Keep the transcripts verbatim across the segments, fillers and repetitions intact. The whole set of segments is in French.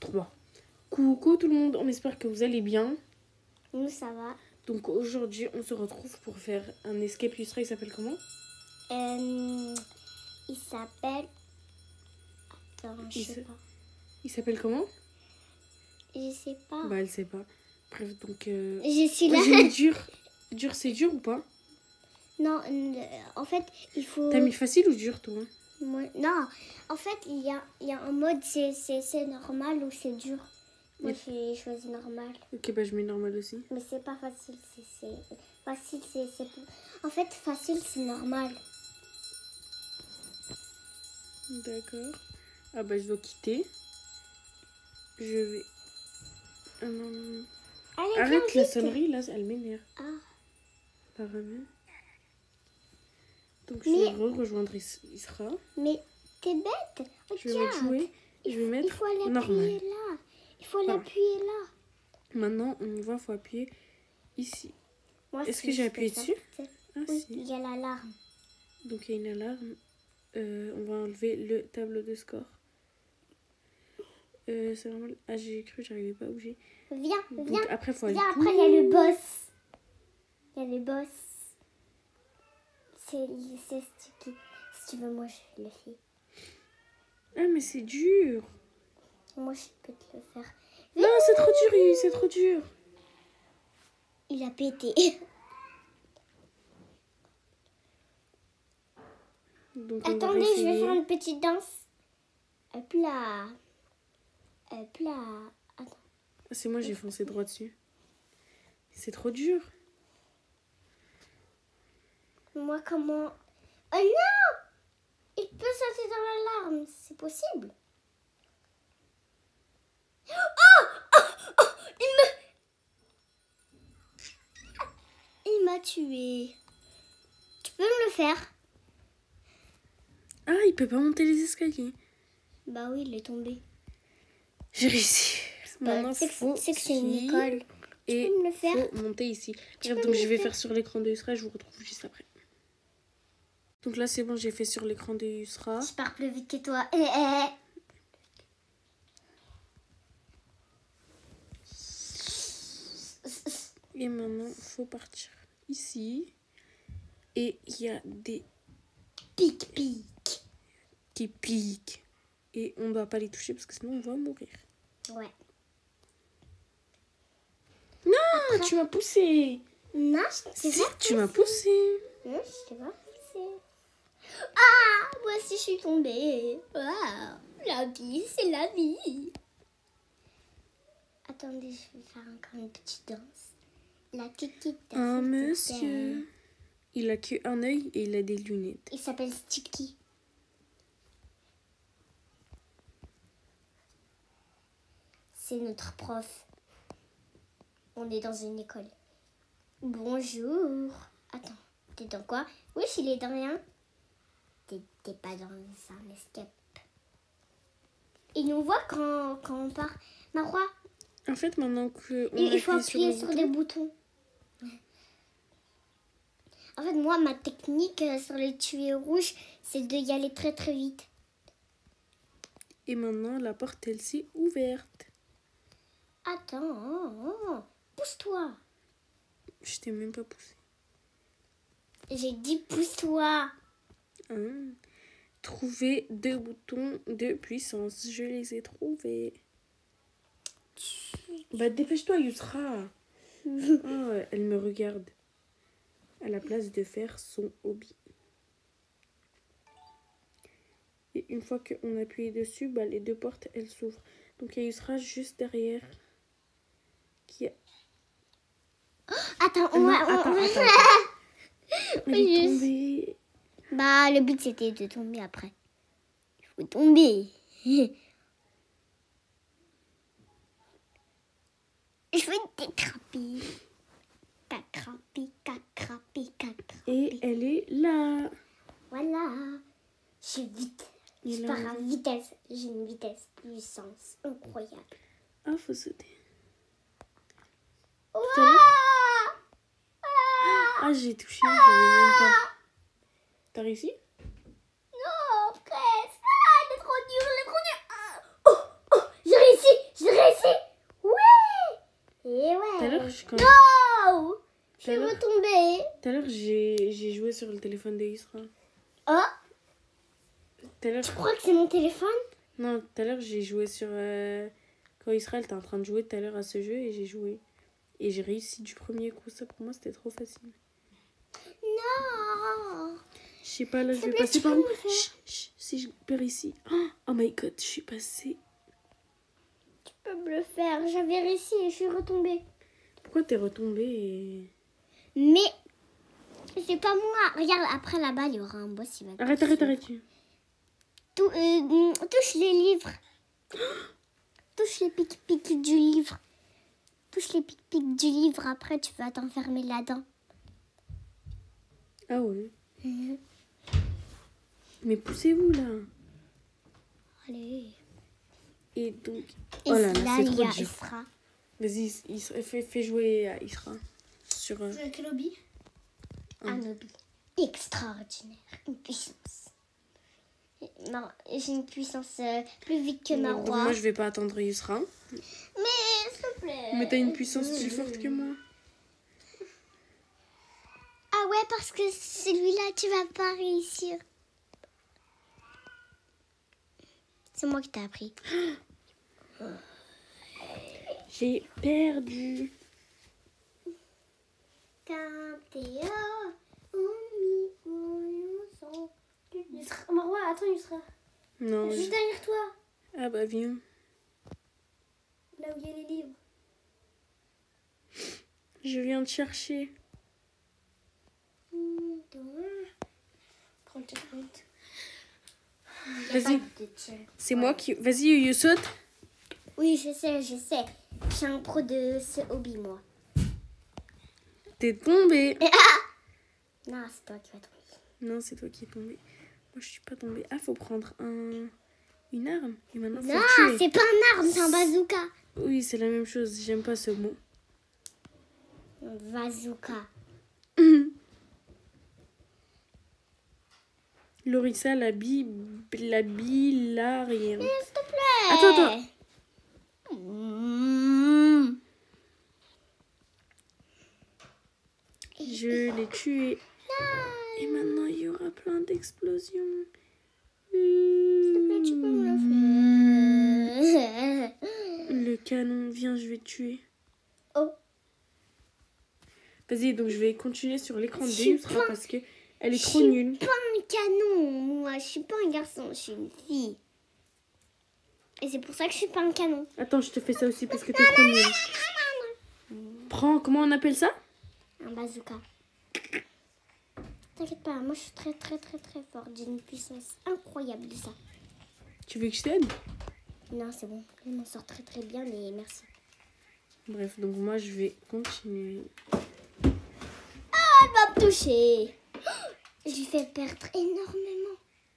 Bon. Coucou tout le monde, on espère que vous allez bien. Nous, ça va. Donc aujourd'hui, on se retrouve pour faire un escape Yusra. Il s'appelle comment? Euh, il s'appelle... Attends, je Il sais s- pas. Il s'appelle comment? Je sais pas. Bah, elle sait pas. Bref, donc... Euh... Je suis moi, là. j'ai mis dur. Dur, c'est dur ou pas? Non, euh, en fait, il faut... T'as mis facile ou dur, toi? Moi- Non, en fait, il y a, il y a un mode, c'est, c'est, c'est normal ou c'est dur. Moi, j'ai choisi normal. Ok, bah je mets normal aussi. Mais c'est pas facile, c'est... c'est- Facile, c'est... c'est- En fait, facile, c'est normal. D'accord. Ah bah je dois quitter. Je vais... Ah non, non, non. Allez, Arrête viens la vite. sonnerie, là, elle m'énerve. Ah, Apparemment. Donc je Mais- vais re-rejoindre Is- Isra. mais t'es bête. Je vais mettre Regarde. jouer. Je vais Il mettre faut l'appuyer normal. là. Il faut Voilà. l'appuyer là. Maintenant, on y va, il faut appuyer ici. Moi, Est-ce si que j'ai je appuyé fais ça, dessus? c'est- Ah Oui, si. il y a l'alarme. Donc il y a une alarme. Euh, on va enlever le tableau de score. Euh, c'est normal. Ah, j'ai cru que j'arrivais pas à bouger. Viens, Donc viens. après, faut Viens, aller. après, il y a le boss. Il y a le boss. C'est c'est sticky. Si tu veux, moi, je le fais. Ah, mais c'est dur. Moi, je peux te le faire. Non, c'est trop dur, Yuyu, c'est trop dur. Il a pété. Donc, on va Attendez, je vais réessayer. faire une petite danse. Hop là. Hop là. Attends. Ah, c'est moi, j'ai foncé droit dessus. C'est trop dur. Moi, comment... Oh non! Il peut sauter dans l'alarme. C'est possible. Oh! Oh! Oh! Il me... Il m'a tué. Tu peux me le faire? Ah, il peut pas monter les escaliers. Bah oui, il est tombé. J'ai réussi. Maintenant, c'est que- faut c'est que c'est une suivre école. Tu Et peux me le faire? faut monter ici. Tu Bref, peux donc me je le vais faire faire sur l'écran de Yusra. Je vous retrouve juste après. Donc là, c'est bon, j'ai fait sur l'écran de Yusra. Je pars plus vite que toi. Eh, eh. Et maintenant, faut partir ici. Et il y a des Pic, pic. qui piquent. Et on ne doit pas les toucher parce que sinon on va mourir. Ouais. Ah, tu m'as poussé. Non, je t'ai Si, pas tu m'as poussé. Non, je t'ai pas poussé. Ah, moi aussi je suis tombée. Waouh, la vie, c'est la vie. Attendez, je vais faire encore une petite danse. La petite danse. Un monsieur. Il a qu'un œil et il a des lunettes. Il s'appelle Sticky. C'est notre prof. On est dans une école. Bonjour. Attends, t'es dans quoi? Oui, il est dans rien. T'es t'es pas dans un escape. Il nous voit quand, quand on part. Marois, En fait, maintenant que on il, il faut appuie appuyer sur, sur, le des bouton, boutons. En fait, moi, ma technique euh, sur les tuyaux rouges, c'est d'y aller très très vite. et maintenant la porte elle s'est ouverte. Attends, oh, oh, pousse-toi. Je t'ai même pas poussé. J'ai dit pousse-toi. Hein. Trouver deux boutons de puissance. Je les ai trouvés. Bah dépêche-toi Yusra. Ah, elle me regarde. À la place de faire son hobby. Et une fois qu'on appuie dessus, bah, les deux portes elles s'ouvrent. Donc il y a Yusra juste derrière. Qui a... Attends, on Non, va... on- attends, on- attends, attends. Elle est Juste. tombée. Bah, le but, c'était de tomber après. Il faut tomber. Je vais t'attraper. T'attraper, t'attraper, t'attraper. Et elle est là. Voilà. Je suis vite. Et Je là, pars on à va- vitesse. J'ai une vitesse puissance incroyable. Ah, faut sauter. Ouah. à l'heure Ah. Ah, j'ai touché, j'avais même pas. T'as réussi? Non, presque. Ah, il est trop dur, il est trop dur. Ah. Oh, oh, j'ai réussi, j'ai quand... Oh, je Tout à suis l'heure- retombée. tout à l'heure, j'ai j'ai joué sur le téléphone de Isra. Oh, Tout à l'heure... tu crois que c'est mon téléphone? Non, tout à l'heure, j'ai joué sur... euh, Quand Israël était en train de jouer tout à l'heure à ce jeu, et j'ai joué. Et j'ai réussi du premier coup. Ça, pour moi, c'était trop facile. Non. Je sais pas, là, je S'il vais te plaît, passer tu par peux où? me faire? Chut, chut, si je perds ici. Oh, oh my god, je suis passée. Tu peux me le faire. J'avais réussi et je suis retombée. Pourquoi t'es retombée et... Mais c'est pas moi. Regarde, après là-bas, il y aura un boss. Il va te Arrête, arrête, suivre. arrête. tu- Tou- euh, touche les livres. Touche les pics-pics du livre. Touche les pics-pics du livre. Après, tu vas t'enfermer là-dedans. Ah ouais. Mais poussez-vous, là. Allez. Et donc... Et Oh là là, là, c'est il y trop a dur. Isra. Vas-y, Isra- fais, fais jouer à Isra. Sur... euh, quel hobby? Un hobby extraordinaire. Une puissance. Non, j'ai une puissance euh, plus vite que ma donc roi. moi, je vais pas attendre Isra. Mais s'il te plaît. Mais t'as une puissance plus forte que moi. Ah ouais, parce que celui-là, tu vas pas réussir. C'est moi qui t'ai appris. J'ai perdu. Marwa, attends, il sera Non. je- derrière toi, Ah bah viens. là où il y a les livres. Je viens te chercher. Prends le checkpoint. Vas-y. C'est moi qui... Vas-y, Yuyu, saute. Oui, je sais, je sais. Je suis un pro de ce hobby, moi. T'es tombé. Non, c'est toi qui vas tomber. Non, c'est toi qui es tombé. Moi, je suis pas tombée. Ah, faut prendre un... une arme. Et maintenant, faut Non, le tuer. c'est pas un arme, c'est un bazooka. Oui, c'est la même chose. J'aime pas ce mot. Un bazooka. Lorissa, la bi... La bilarienne. S'il te plaît. Attends, attends. Mmh. Je l'ai tué. Et maintenant, il y aura plein d'explosions. S'il te plaît, tu peux me le faire. Le canon, viens, je vais te tuer. Oh. Vas-y, donc je vais continuer sur l'écran de Je suis Yusra pas- parce que elle est Je trop suis nulle. pas un canon, moi. Je suis pas un garçon, je suis une fille. Et c'est pour ça que je suis pas un canon. Attends, je te fais ça aussi parce que t'es trop nulle. Prends, comment on appelle ça? Un bazooka. T'inquiète pas, moi je suis très très très très forte. J'ai une puissance incroyable de ça. Tu veux que je t'aide? Non, c'est bon. Je m'en sors très très bien, mais merci. Bref, donc moi je vais continuer. Ah, elle va me toucher. Je lui fais perdre énormément.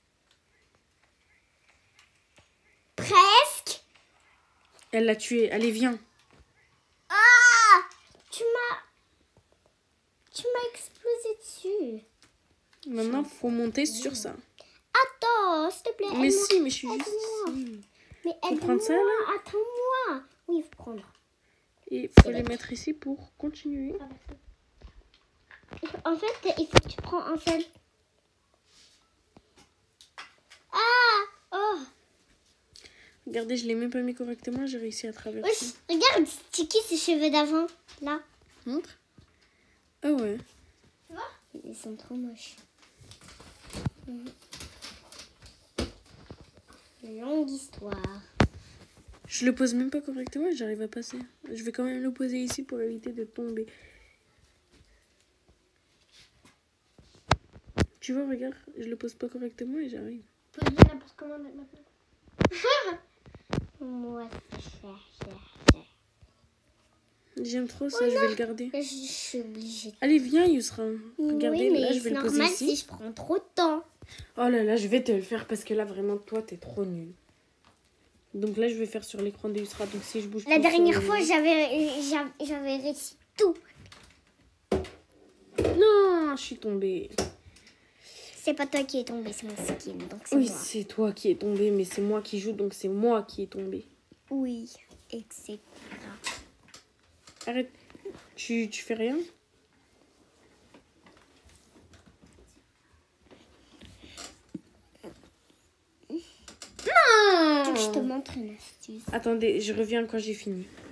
Presque. Elle l'a tué. Allez, viens. Ah, tu m'as... Tu m'as explosé dessus. Maintenant, faut monter sur ça. Attends, s'il te plaît. Mais aide-moi. si, mais je suis juste aide-moi. ici. Mais Faut aide-moi, prendre ça, là? attends-moi. Oui, il faut prendre. Et faut les mettre ici pour continuer. En fait, il faut que tu prends un seul. Ah, oh. Regardez, je l'ai même pas mis correctement. J'ai réussi à traverser. Wesh, regarde, c'est qui ses cheveux d'avant, là? Montre. Ah ouais. Tu vois? Ils sont trop moches. Mhm. Longue histoire. Je le pose même pas correctement et j'arrive à passer. Je vais quand même le poser ici pour éviter de tomber. Tu vois, regarde, je le pose pas correctement et j'arrive. Pose-le n'importe comment maintenant. Moi, c'est cher, cher, cher. J'aime trop ça, je vais le garder. Je suis obligée. Allez, viens, Yusra. Regardez, Oui, mais là, je vais c'est le poser normal ici. si je prends trop de temps. Oh là là, je vais te le faire parce que là, vraiment, toi, t'es trop nul. Donc là, je vais faire sur l'écran de Yusra. Donc si je bouge La plus sur dernière le- fois, j'avais j'avais j'avais réussi tout. Non, je suis tombée. C'est pas toi qui es tombé, c'est mon skin, donc c'est Oui, moi. c'est toi qui es tombé, mais c'est moi qui joue, donc c'est moi qui est tombé. Oui, et cetera. Arrête. Tu, tu fais rien? Non. Je te montre une astuce. Attendez, je reviens quand j'ai fini.